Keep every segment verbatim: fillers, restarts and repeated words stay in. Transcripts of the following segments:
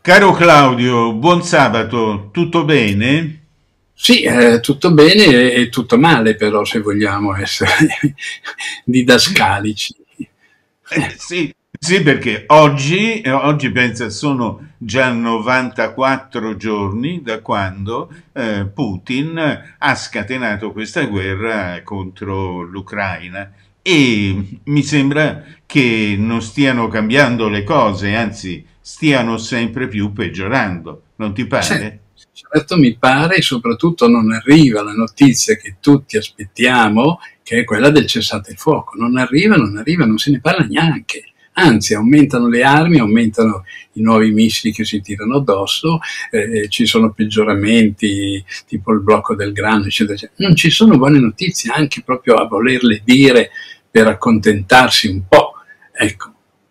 Caro Claudio, buon sabato, tutto bene? Sì, eh, tutto bene e, e tutto male però, se vogliamo essere didascalici. Eh, sì, sì, perché oggi, eh, oggi pensa sono già novantaquattro giorni da quando eh, Putin ha scatenato questa guerra contro l'Ucraina e mi sembra che non stiano cambiando le cose, anzi stiano sempre più peggiorando, non ti Certo, pare? certo mi pare, e soprattutto non arriva la notizia che tutti aspettiamo, che è quella del cessate il fuoco. Non arriva, non arriva, non se ne parla neanche. Anzi, aumentano le armi, aumentano i nuovi missili che si tirano addosso, eh, ci sono peggioramenti, tipo il blocco del grano, eccetera, eccetera. Non ci sono buone notizie, anche proprio a volerle dire per accontentarsi un po'. Ecco.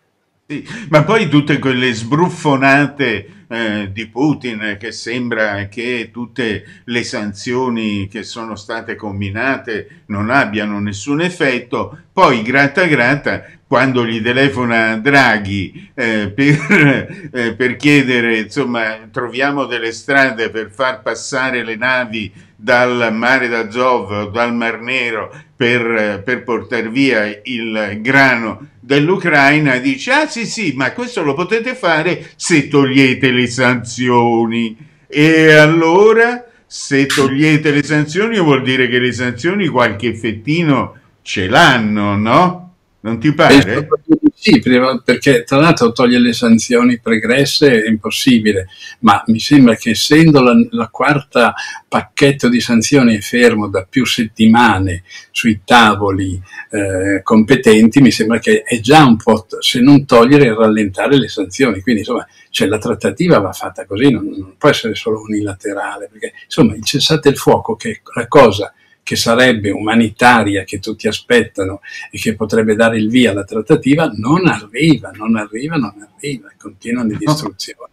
Sì, ma poi tutte quelle sbruffonate eh, di Putin eh, che sembra che tutte le sanzioni che sono state combinate non abbiano nessun effetto, poi gratta gratta quando gli telefona Draghi eh, per, eh, per chiedere, insomma, troviamo delle strade per far passare le navi dal mare d'Azov o dal Mar Nero per, per portare via il grano dell'Ucraina, dice ah sì sì, ma questo lo potete fare se togliete le sanzioni. E allora se togliete le sanzioni vuol dire che le sanzioni qualche effettino ce l'hanno, no? Non ti Penso pare? proprio di sì, prima- perché tra l'altro togliere le sanzioni pregresse è impossibile, ma mi sembra che essendo la, la quarta pacchetto di sanzioni è fermo da più settimane sui tavoli eh, competenti, mi sembra che è già un po', se non togliere, rallentare le sanzioni. Quindi insomma, cioè, la trattativa va fatta così, non, non può essere solo unilaterale, perché insomma il cessate il fuoco, che è la cosa che sarebbe umanitaria, che tutti aspettano e che potrebbe dare il via alla trattativa, non arriva, non arriva, non arriva, continuano le No. distruzioni.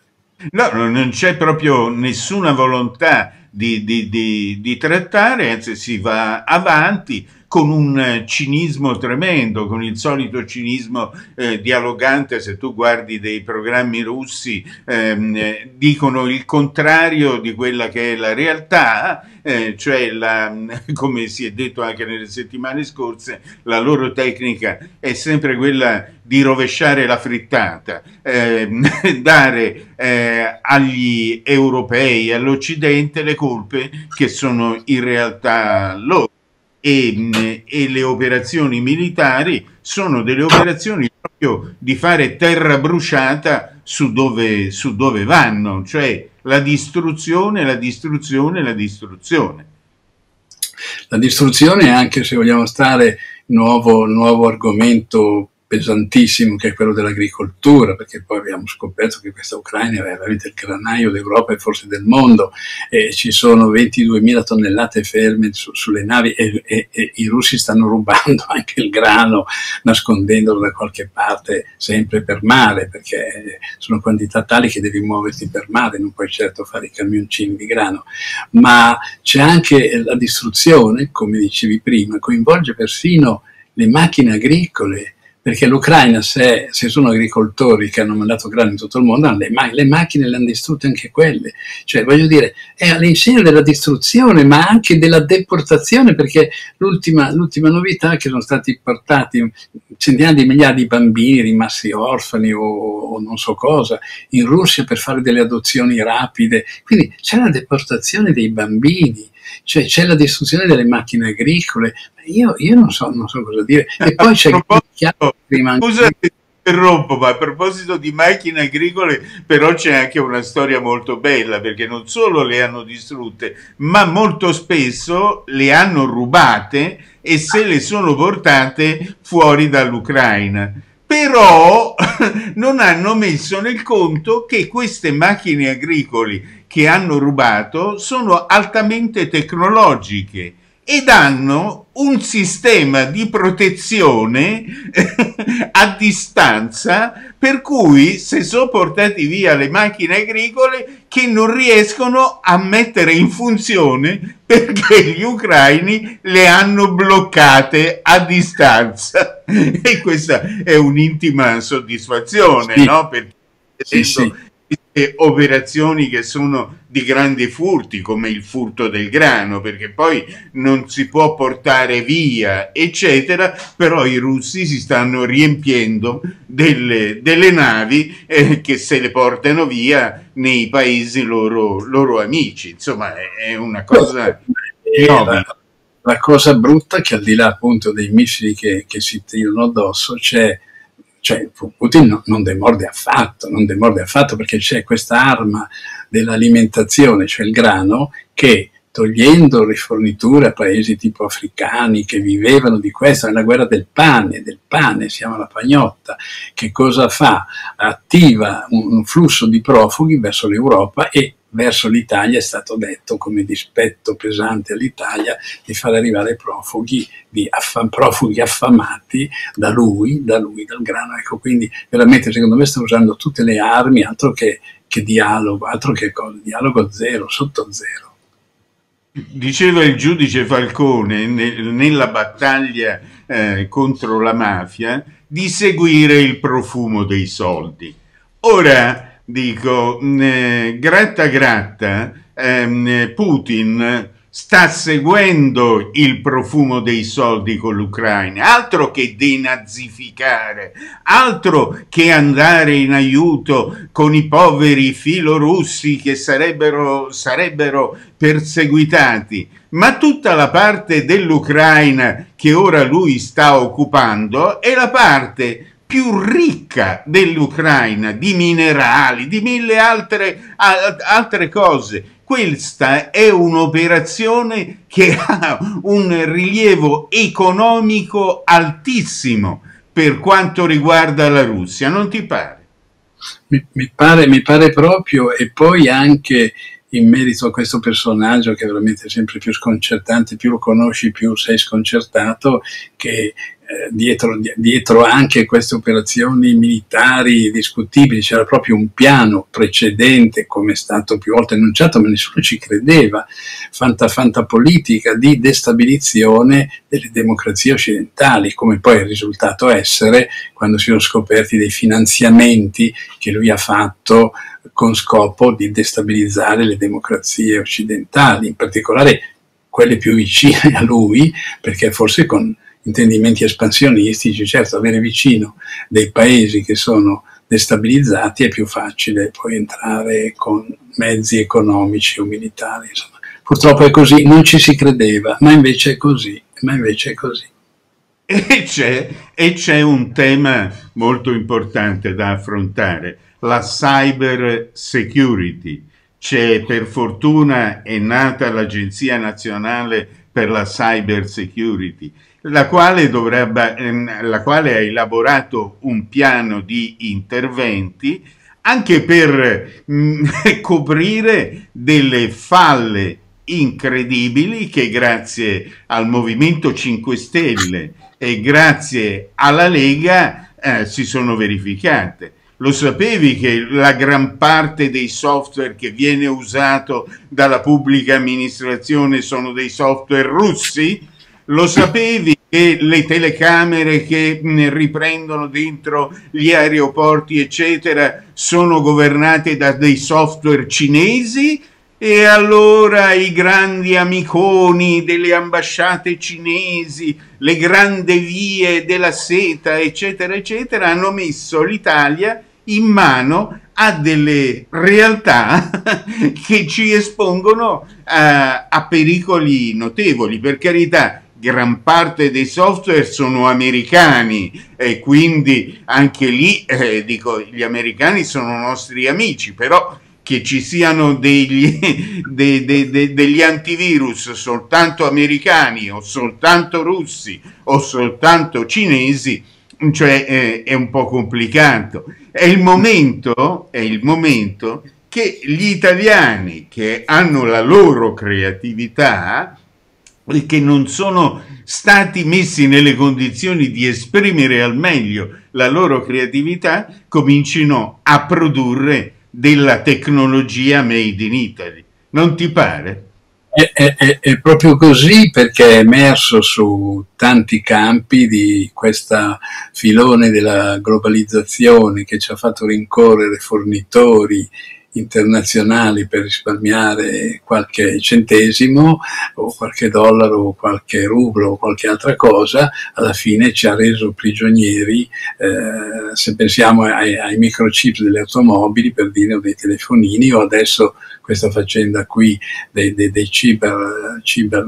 No, no, non c'è proprio nessuna volontà di, di- di- di trattare, anzi si va avanti con un eh, cinismo tremendo, con il solito cinismo eh, dialogante. Se tu guardi dei programmi russi, ehm, eh, dicono il contrario di quella che è la realtà, eh, cioè la, come si è detto anche nelle settimane scorse, la loro tecnica è sempre quella di rovesciare la frittata, eh, dare eh, agli europei, all'Occidente, le colpe che sono in realtà loro. E, mh, e le operazioni militari sono delle operazioni proprio di fare terra bruciata su dove, su dove vanno, cioè la distruzione, la distruzione, la distruzione. La distruzione, anche se vogliamo stare, nuovo, nuovo argomento pesantissimo, che è quello dell'agricoltura, perché poi abbiamo scoperto che questa Ucraina è veramente il granaio d'Europa e forse del mondo, e ci sono ventiduemila tonnellate ferme su, sulle navi e, e, e i russi stanno rubando anche il grano, nascondendolo da qualche parte, sempre per mare, perché sono quantità tali che devi muoverti per mare, non puoi certo fare i camioncini di grano. Ma c'è anche la distruzione, come dicevi prima, coinvolge persino le macchine agricole, perché l'Ucraina, se, se sono agricoltori che hanno mandato grano in tutto il mondo, le, ma- le macchine le hanno distrutte anche quelle. Cioè, voglio dire, è all'insegna della distruzione, ma anche della deportazione, perché l'ultima, l'ultima novità è che sono stati portati centinaia di migliaia di bambini rimasti orfani o, o non so cosa in Russia per fare delle adozioni rapide. Quindi c'è la deportazione dei bambini, cioè c'è la distruzione delle macchine agricole. Io, io non, so, non so cosa dire. E A poi c'è il chiaro proposito, che rimane. scusa se ti interrompo, ma a proposito di macchine agricole, però c'è anche una storia molto bella, perché non solo le hanno distrutte, ma molto spesso le hanno rubate e se le sono portate fuori dall'Ucraina. Però non hanno messo nel conto che queste macchine agricole che hanno rubato sono altamente tecnologiche ed hanno un sistema di protezione a distanza per cui se sono portati via le macchine agricole che non riescono a mettere in funzione perché gli ucraini le hanno bloccate a distanza e questa è un'intima soddisfazione, Sì, no? Perché sì, vedendo sì. e operazioni che sono di grandi furti, come il furto del grano, perché poi non si può portare via, eccetera, però i russi si stanno riempiendo delle, delle navi eh, che se le portano via nei paesi loro, loro amici. Insomma, è, è una cosa ignobile. La, la cosa brutta è che al di là appunto dei missili che, che si tirano addosso, c'è Cioè, Putin non demorde affatto, non demorde affatto perché c'è questa arma dell'alimentazione, cioè il grano, che togliendo riforniture a paesi tipo africani che vivevano di questo, nella guerra del pane, del pane, siamo alla pagnotta, che cosa fa? Attiva un, un flusso di profughi verso l'Europa e verso l'Italia. È stato detto come dispetto pesante all'Italia di far arrivare profughi, di affam, profughi affamati da lui, da lui, dal grano. Ecco, quindi veramente secondo me sta usando tutte le armi, altro che, che dialogo, altro che cosa, dialogo zero, sotto zero. Diceva il giudice Falcone nel, nella battaglia eh, contro la mafia di seguire il profumo dei soldi. Ora dico, eh, gratta gratta, eh, Putin sta seguendo il profumo dei soldi con l'Ucraina, altro che denazificare, altro che andare in aiuto con i poveri filorussi che sarebbero, sarebbero perseguitati, ma tutta la parte dell'Ucraina che ora lui sta occupando è la parte più ricca dell'Ucraina, di minerali, di mille altre, altre cose. Questa è un'operazione che ha un rilievo economico altissimo per quanto riguarda la Russia, non ti pare? Mi, mi pare, mi pare proprio, e poi anche in merito a questo personaggio che è veramente sempre più sconcertante, più lo conosci più sei sconcertato, che eh, dietro, dietro anche queste operazioni militari discutibili c'era proprio un piano precedente, come è stato più volte annunciato, ma nessuno ci credeva, fanta, fanta politica di destabilizzazione delle democrazie occidentali, come poi è risultato essere quando si sono scoperti dei finanziamenti che lui ha fatto con scopo di destabilizzare le democrazie occidentali, in particolare quelle più vicine a lui, perché forse con intendimenti espansionistici, certo, avere vicino dei paesi che sono destabilizzati è più facile poi entrare con mezzi economici o militari, insomma. Purtroppo è così, non ci si credeva, ma invece è così, ma invece è così. E c'è, e c'è un tema molto importante da affrontare, la cyber security. C'è, per fortuna è nata l'Agenzia Nazionale per la Cyber Security, la quale, dovrebbe, la quale ha elaborato un piano di interventi anche per mh, coprire delle falle incredibili che grazie al Movimento cinque Stelle e grazie alla Lega eh, si sono verificate. Lo sapevi che la gran parte dei software che viene usato dalla pubblica amministrazione sono dei software russi? Lo sapevi che le telecamere che riprendono dentro gli aeroporti, eccetera, sono governate da dei software cinesi? E allora i grandi amiconi delle ambasciate cinesi, le grandi vie della seta, eccetera, eccetera, hanno messo l'Italia in mano a delle realtà che ci espongono a, a pericoli notevoli. Per carità, gran parte dei software sono americani e quindi anche lì, eh, dico, gli americani sono nostri amici, però che ci siano degli, de, de, de, degli antivirus soltanto americani o soltanto russi o soltanto cinesi, cioè eh, è un po' complicato. È il momento, è il momento che gli italiani, che hanno la loro creatività e che non sono stati messi nelle condizioni di esprimere al meglio la loro creatività, comincino a produrre della tecnologia made in Italy. Non ti pare? È, è, è proprio così, perché è emerso su tanti campi di questa filone della globalizzazione che ci ha fatto rincorrere fornitori internazionali per risparmiare qualche centesimo o qualche dollaro o qualche rublo o qualche altra cosa, alla fine ci ha reso prigionieri, eh, se pensiamo ai, ai microchip delle automobili, per dire, o dei telefonini, o adesso questa faccenda qui dei, dei, dei ciber, ciber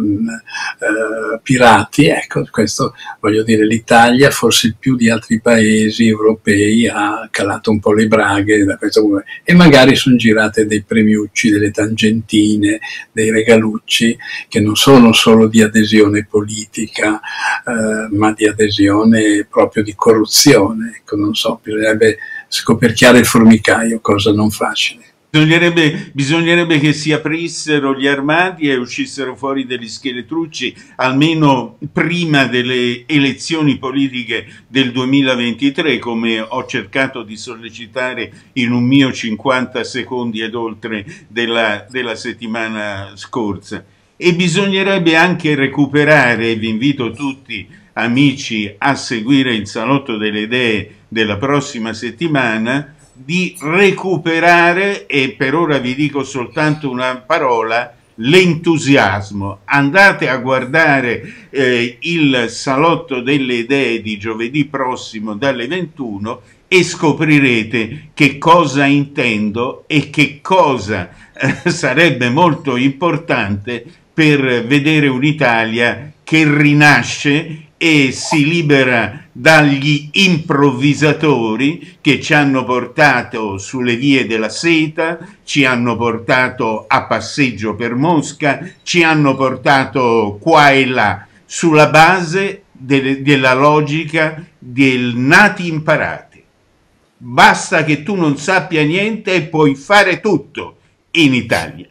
eh, pirati. Ecco, questo, voglio dire, l'Italia forse più di altri paesi europei ha calato un po' le braghe da questo punto, e magari sono girate dei premiucci, delle tangentine, dei regalucci che non sono solo di adesione politica, eh, ma di adesione proprio di corruzione. Ecco, non so, bisognerebbe scoperchiare il formicaio, cosa non facile. Bisognerebbe, bisognerebbe che si aprissero gli armadi e uscissero fuori degli scheletrucci almeno prima delle elezioni politiche del duemilaventitré, come ho cercato di sollecitare in un mio cinquanta secondi ed oltre della, della settimana scorsa. E bisognerebbe anche recuperare, e vi invito tutti amici a seguire il Salotto delle Idee della prossima settimana, di recuperare, e per ora vi dico soltanto una parola, l'entusiasmo. Andate a guardare eh, il Salotto delle Idee di giovedì prossimo dalle ventuno e scoprirete che cosa intendo e che cosa eh, sarebbe molto importante per vedere un'Italia che rinasce e si libera dagli improvvisatori che ci hanno portato sulle vie della seta, ci hanno portato a passeggio per Mosca, ci hanno portato qua e là, sulla base de- della logica del nati imparati. Basta che tu non sappia niente e puoi fare tutto in Italia.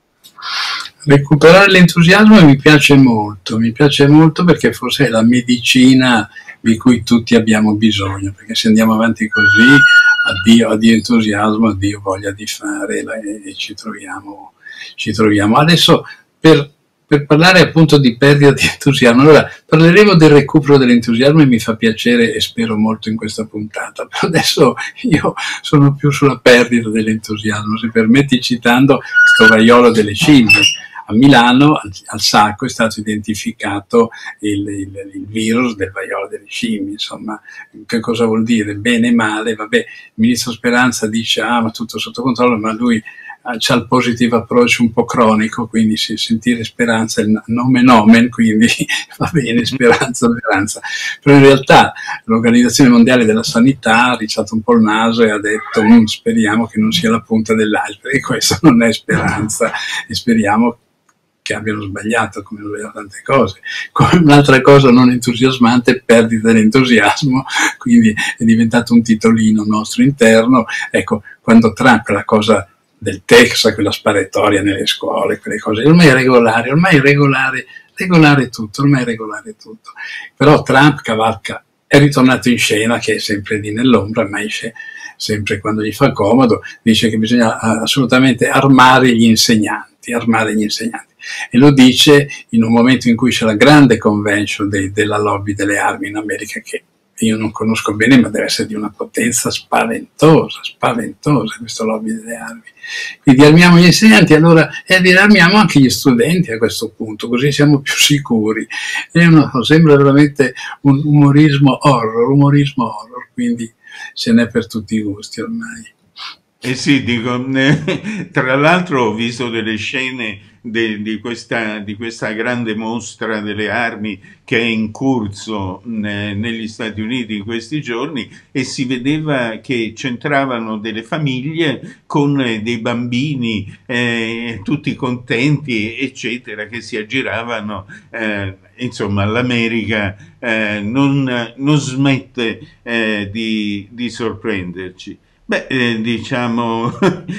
Recuperare l'entusiasmo mi piace molto, mi piace molto perché forse è la medicina di cui tutti abbiamo bisogno, perché se andiamo avanti così, addio, addio entusiasmo, addio voglia di fare, e ci troviamo, ci troviamo. Adesso per, per parlare appunto di perdita di entusiasmo, allora parleremo del recupero dell'entusiasmo e mi fa piacere e spero molto in questa puntata, però adesso io sono più sulla perdita dell'entusiasmo, se permetti, citando sto vaiolo delle scimmie. A Milano, al, al Sacco, è stato identificato il, il, il virus del vaiolo delle scimmie. Insomma, che cosa vuol dire? Bene, male, vabbè, il ministro Speranza dice, ah, ma tutto sotto controllo, ma lui c'ha il positive approach un po' cronico, quindi si sentire speranza, il nome nomen, quindi va bene, speranza, speranza. Però in realtà l'Organizzazione Mondiale della Sanità ha ricciato un po' il naso e ha detto, mm, speriamo che non sia la punta dell'iceberg, e questo non è speranza, e speriamo che abbiano sbagliato, come hanno sbagliato tante cose. Come un'altra cosa non entusiasmante, perdita dell'entusiasmo, quindi è diventato un titolino nostro interno. Ecco, quando Trump, la cosa del Texas, quella sparatoria nelle scuole, quelle cose, ormai è regolare, ormai è regolare, regolare tutto, ormai è regolare tutto. Però Trump cavalca, è ritornato in scena, che è sempre lì nell'ombra, ma esce sempre quando gli fa comodo, dice che bisogna assolutamente armare gli insegnanti, armare gli insegnanti. E lo dice in un momento in cui c'è la grande convention de, della lobby delle armi in America, che io non conosco bene, ma deve essere di una potenza spaventosa, spaventosa questa lobby delle armi. Quindi armiamo gli insegnanti, allora, e armiamo anche gli studenti a questo punto, così siamo più sicuri. E uno, sembra veramente un umorismo horror, umorismo horror, quindi ce n'è per tutti i gusti ormai. Eh sì, dico, eh, tra l'altro ho visto delle scene de, di, questa, di questa grande mostra delle armi che è in corso eh, negli Stati Uniti in questi giorni, e si vedeva che c'entravano delle famiglie con eh, dei bambini eh, tutti contenti, eccetera, che si aggiravano. Eh, insomma, l'America eh, non, non smette eh, di, di sorprenderci. Beh, eh, diciamo,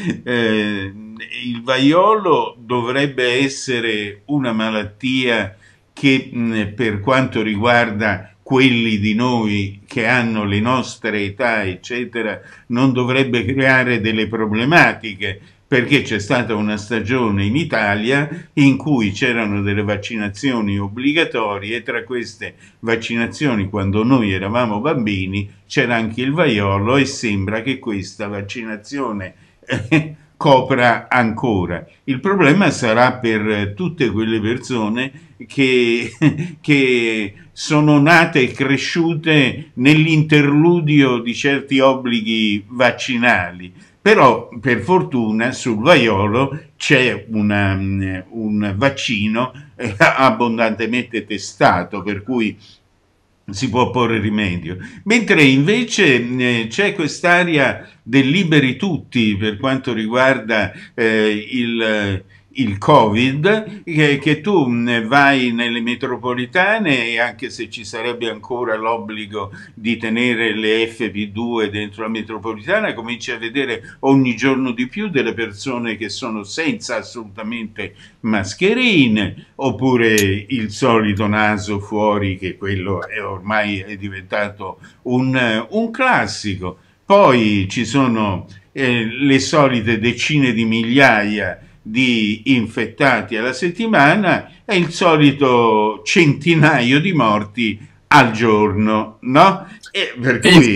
eh, il vaiolo dovrebbe essere una malattia che mh, per quanto riguarda quelli di noi che hanno le nostre età, eccetera, non dovrebbe creare delle problematiche, perché c'è stata una stagione in Italia in cui c'erano delle vaccinazioni obbligatorie, e tra queste vaccinazioni, quando noi eravamo bambini, c'era anche il vaiolo, e sembra che questa vaccinazione eh, copra ancora. Il problema sarà per tutte quelle persone che, che sono nate e cresciute nell'interludio di certi obblighi vaccinali. Però per fortuna sul vaiolo c'è una, un vaccino eh, abbondantemente testato, per cui si può porre rimedio. Mentre invece eh, c'è quest'area del liberi tutti per quanto riguarda eh, il, il Covid, che, che tu mh, vai nelle metropolitane e anche se ci sarebbe ancora l'obbligo di tenere le F P due dentro la metropolitana, cominci a vedere ogni giorno di più delle persone che sono senza assolutamente mascherine, oppure il solito naso fuori, che quello è ormai è diventato un, un classico. Poi ci sono eh, le solite decine di migliaia di infettati alla settimana e il solito centinaio di morti al giorno, no? E per cui...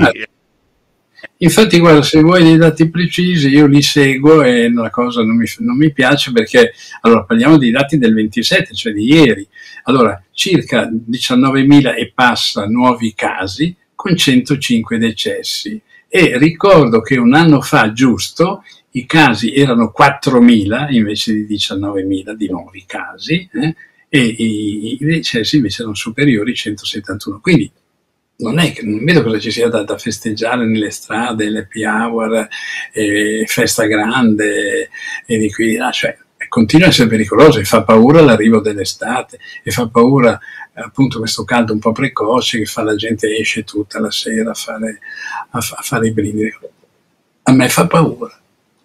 Infatti, guarda, se vuoi dei dati precisi, io li seguo e la cosa non mi, non mi piace perché, allora, parliamo dei dati del ventisette, cioè di ieri. Allora, circa diciannovemila e passa nuovi casi con centocinque decessi. E ricordo che un anno fa, giusto, i casi erano quattromila invece di diciannovemila di nuovi casi, eh, e i, i decessi invece erano superiori ai centosettantuno. Quindi, non è che non vedo cosa ci sia da, da festeggiare nelle strade, l'happy hour, eh, festa grande e di qui di là, cioè continua a essere pericoloso e fa paura l'arrivo dell'estate e fa paura appunto questo caldo un po' precoce che fa la gente esce tutta la sera a fare, a, a fare i brindisi. A me fa paura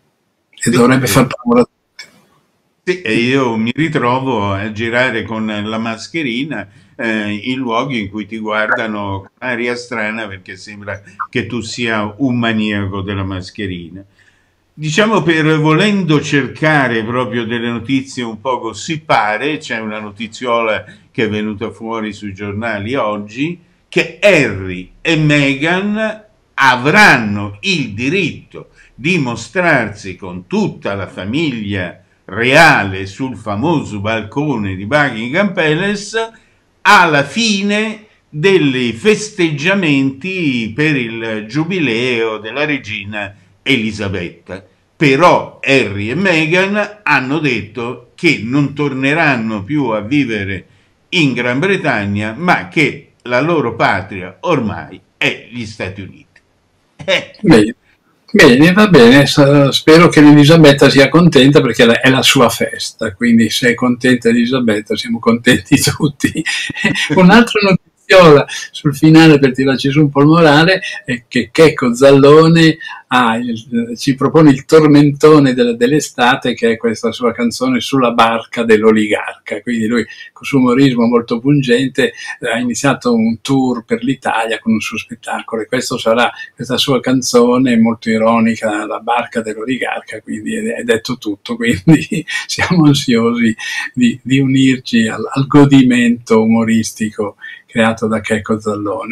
e dovrebbe far paura a tutti. Sì, e io mi ritrovo a girare con la mascherina Eh, in luoghi in cui ti guardano con aria strana perché sembra che tu sia un maniaco della mascherina. Diciamo, per volendo cercare proprio delle notizie un po' gossipare, c'è una notiziola che è venuta fuori sui giornali oggi, che Harry e Meghan avranno il diritto di mostrarsi con tutta la famiglia reale sul famoso balcone di Buckingham Palace alla fine dei festeggiamenti per il giubileo della regina Elisabetta. Però Harry e Meghan hanno detto che non torneranno più a vivere in Gran Bretagna, ma che la loro patria ormai è gli Stati Uniti. Eh. Bene. Bene, va bene, spero che Elisabetta sia contenta perché è la sua festa, quindi se è contenta Elisabetta siamo contenti tutti. Un'altra notiziola sul finale per tirarci su un po' il morale è che Checco Zallone ha il, ci propone il tormentone dell'estate, che è questa sua canzone Sulla barca dell'oligarca, quindi lui con suo umorismo molto pungente ha iniziato un tour per l'Italia con un suo spettacolo e questo sarà questa sua canzone molto ironica, La barca dell'oligarca, quindi è detto tutto, quindi siamo ansiosi di, di unirci al, al godimento umoristico creato da Checco Zallone.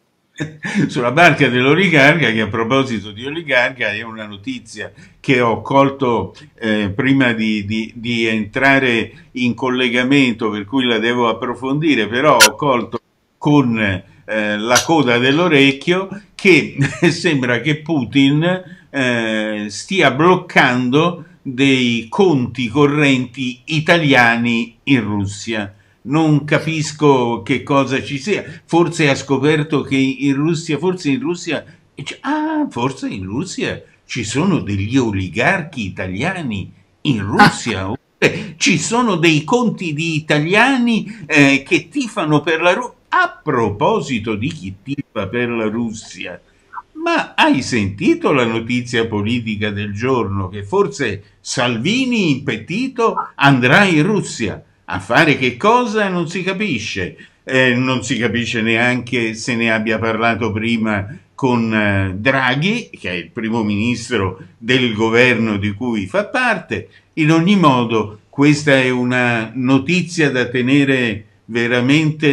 Sulla barca dell'oligarca, che a proposito di oligarca è una notizia che ho colto eh, prima di, di, di entrare in collegamento, per cui la devo approfondire, però ho colto con eh, la coda dell'orecchio che sembra che Putin eh, stia bloccando dei conti correnti italiani in Russia. Non capisco che cosa ci sia, forse ha scoperto che in Russia, forse in Russia, ah, forse in Russia ci sono degli oligarchi italiani in Russia, ah. Ci sono dei conti di italiani eh, che tifano per la Russia. A proposito di chi tifa per la Russia, ma hai sentito la notizia politica del giorno che forse Salvini impettito andrà in Russia? A fare che cosa non si capisce, eh, non si capisce neanche se ne abbia parlato prima con eh, Draghi, che è il primo ministro del governo di cui fa parte. In ogni modo, questa è una notizia da tenere veramente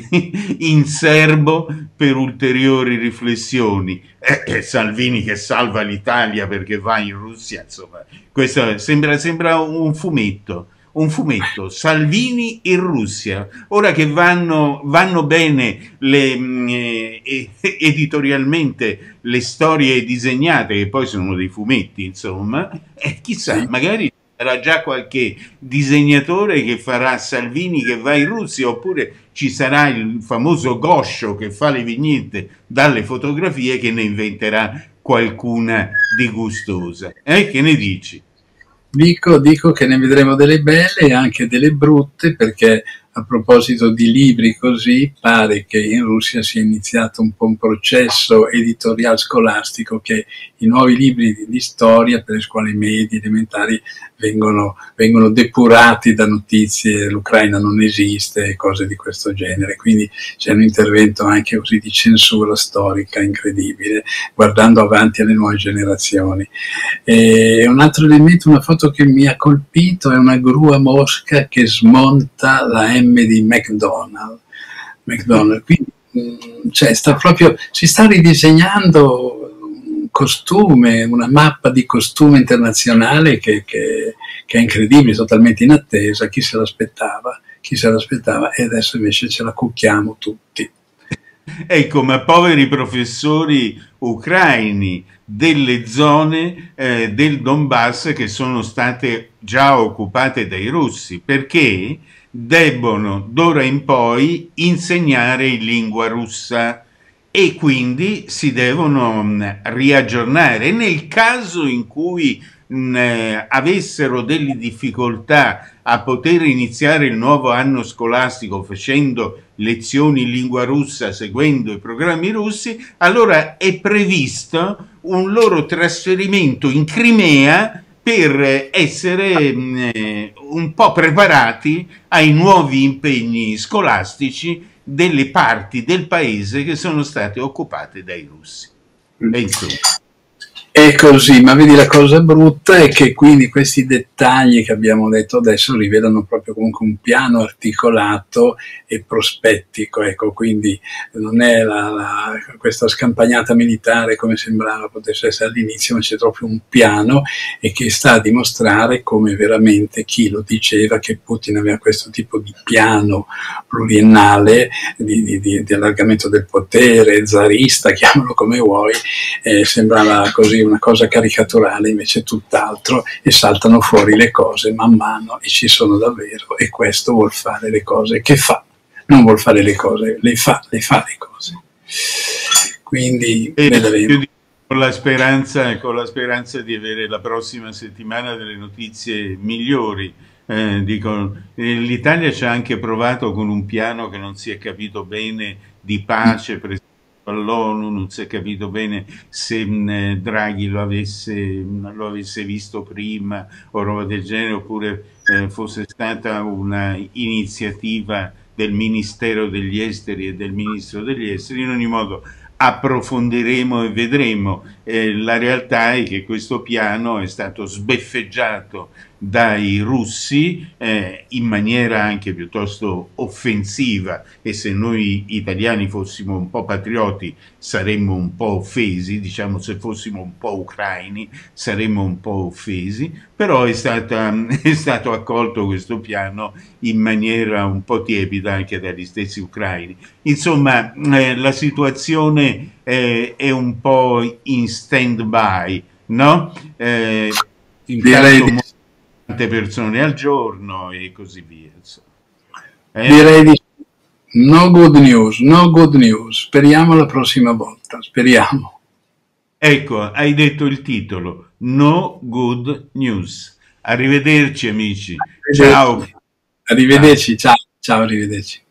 in serbo per ulteriori riflessioni. Eh, eh, Salvini che salva l'Italia perché va in Russia, insomma, questo sembra, sembra un fumetto. Un fumetto, Salvini in Russia. Ora che vanno, vanno bene le, mh, eh, editorialmente le storie disegnate, che poi sono dei fumetti, insomma, eh, chissà, Sì. magari sarà già qualche disegnatore che farà Salvini che va in Russia, oppure ci sarà il famoso Goscio che fa le vignette dalle fotografie, che ne inventerà qualcuna di gustosa. Eh, che ne dici? Dico, dico che ne vedremo delle belle e anche delle brutte, perché a proposito di libri così, pare che in Russia sia iniziato un po' un processo editoriale scolastico, che i nuovi libri di, di storia per le scuole medie, elementari vengono, vengono depurati da notizie, l'Ucraina non esiste e cose di questo genere, quindi c'è un intervento anche così di censura storica incredibile, guardando avanti alle nuove generazioni. E un altro elemento, una foto che mi ha colpito, è una gru a mosca che smonta la M di McDonald's. McDonald's. Quindi, cioè, sta proprio, si sta ridisegnando un costume, una mappa di costume internazionale che, che, che è incredibile, totalmente in attesa. Chi se l'aspettava? Chi se l'aspettava? E adesso invece ce la cucchiamo tutti. Ecco, ma poveri professori ucraini delle zone eh, del Donbass che sono state già occupate dai russi, perché debbono d'ora in poi insegnare in lingua russa e quindi si devono mh, riaggiornare. Nel caso in cui mh, eh, avessero delle difficoltà a poter iniziare il nuovo anno scolastico facendo lezioni in lingua russa, seguendo i programmi russi, allora è previsto un loro trasferimento in Crimea per essere mh, un po' preparati ai nuovi impegni scolastici delle parti del paese che sono state occupate dai russi. E insomma. È così, ma vedi, la cosa brutta è che quindi questi dettagli che abbiamo detto adesso rivelano proprio comunque un piano articolato e prospettico, ecco, quindi non è la, la, questa scampagnata militare come sembrava potesse essere all'inizio, ma c'è proprio un piano e che sta a dimostrare come veramente chi lo diceva che Putin aveva questo tipo di piano pluriennale di, di, di, di allargamento del potere, zarista, chiamalo come vuoi, eh, sembrava così una cosa caricaturale, invece tutt'altro, e saltano fuori le cose man mano e ci sono davvero, e questo vuol fare le cose che fa, non vuol fare le cose, le fa, le fa le cose. Quindi e vedremo. Con la speranza, con la speranza di avere la prossima settimana delle notizie migliori. Eh, dico, l'Italia ci ha anche provato con un piano che non si è capito bene di pace, per esempio all'ONU, non si è capito bene se mh, Draghi lo avesse, mh, lo avesse visto prima o roba del genere, oppure eh, fosse stata una iniziativa del Ministero degli Esteri e del Ministro degli Esteri. In ogni modo approfondiremo e vedremo. Eh, la realtà è che questo piano è stato sbeffeggiato dai russi eh, in maniera anche piuttosto offensiva, e se noi italiani fossimo un po' patrioti saremmo un po' offesi, diciamo, se fossimo un po' ucraini saremmo un po' offesi, però è, stata, è stato accolto questo piano in maniera un po' tiepida anche dagli stessi ucraini. Insomma, eh, la situazione eh, è un po' in stand-by, no? Eh, Direi di, tante persone al giorno e così via. Eh? direi di no good news, no good news. Speriamo la prossima volta, speriamo. Ecco, hai detto il titolo, No Good News. Arrivederci amici. Arrivederci. Ciao. Arrivederci, ciao, ciao, arrivederci.